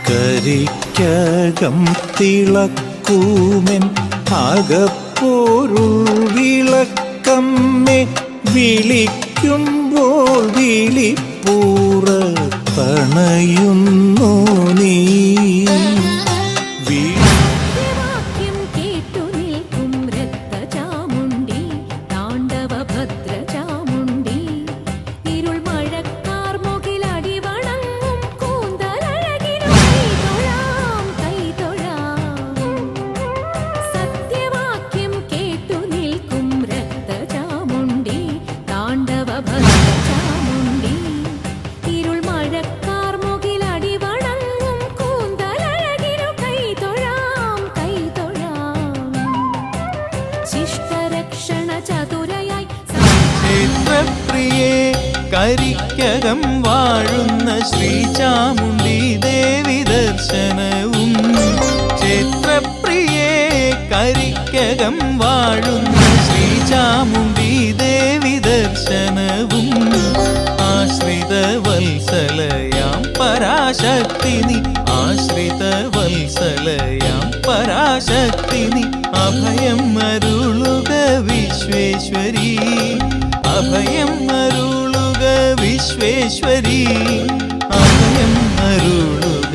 കരിക്കകം തിളക്കൂമെൻ അകപ്പോരുൾ വിളക്കമ്മേ വിളിക്കുമ്പോൾ വിളിപ്പൂറത്തണയുന്നു നീ. കരിക്കകം വാഴുന്ന ശ്രീചാമുണ്ഡി ദേവി ദർശനവും. ക്ഷേത്രപ്രിയേ കരിക്കകം വാഴുന്ന ശ്രീചാമുണ്ഡി ദേവി ദർശനവും. ആശ്രിത വത്സലയാം പരാശക്തിനി ആശ്രിത വത്സലയാം പരാശക്തിനി അഭയം അരുളുക വിശ്വേശ്വരി അഭയം അരുളുക വിശ്വേശ്വരി അഭയം അരുളുക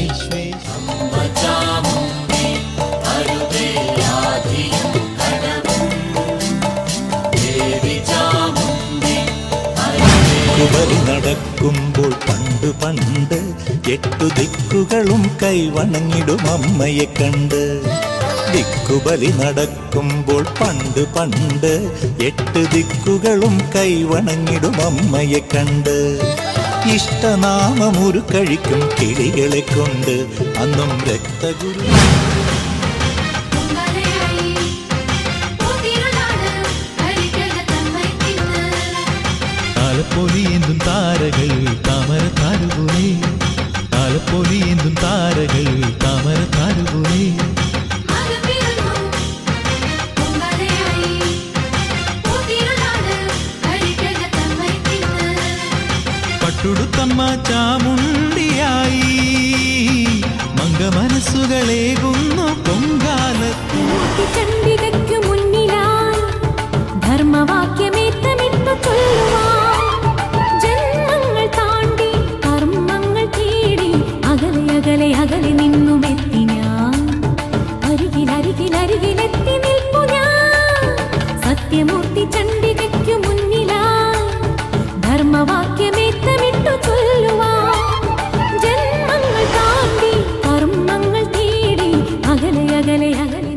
ദിക്കുബലി നടക്കുമ്പോൾ പണ്ട് പണ്ട് 8 ദിക്കുകളും കൈവണങ്ങിടും അമ്മയെ കണ്ട്. ദിക്കുബലി നടക്കുമ്പോൾ പണ്ട് പണ്ട് 8 ദിക്കുകളും കൈവണങ്ങിടും അമ്മയെ കണ്ട്. ഇഷ്ടനാമമൊരു കഴിക്കും കിളികളെ കൊണ്ട് അന്നും രക്തഗുരു താലപ്പൊലിയെന്തും താരകൾ താമര താരുപോലെ താലപ്പൊലിയെന്തും താരകൾ താമര താരുപോലെ പട്ടുടുത്തമ്മ ചാമുണ്ടിയായി മംഗമനസ്സുകളേകുന്നു പൊങ്കാലത്ത്. ചണ്ഡികയ്ക്കു മുന്നിലായി ധർമ്മവാക്യമേറ്റമിട്ടു ചൊല്ലുവാൻ ജന്മങ്ങൾ താണ്ടി കർമ്മങ്ങൾ തേടി അകലെ അകലെ അകലെ നിന്നുമെത്തി ഞാൻ. അരികിലരികിലരികിലെത്തി നിൽപ്പു ഞാൻ. സത്യമൂർത്തി ചണ്ഡികയ്ക്കു മുന്നിലായി ധർമ്മവാക്യമേറ്റമിട്ടു ചൊല്ലുവാൻ ജന്മങ്ങൾ താണ്ടി കർമ്മങ്ങൾ തേടി അകലെ അകലെ അകലെ